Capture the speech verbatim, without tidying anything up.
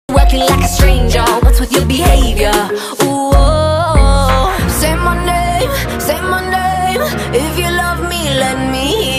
Working like a stranger, what's with your behavior? Ooh, oh, say my name, say my name. If you love me, let me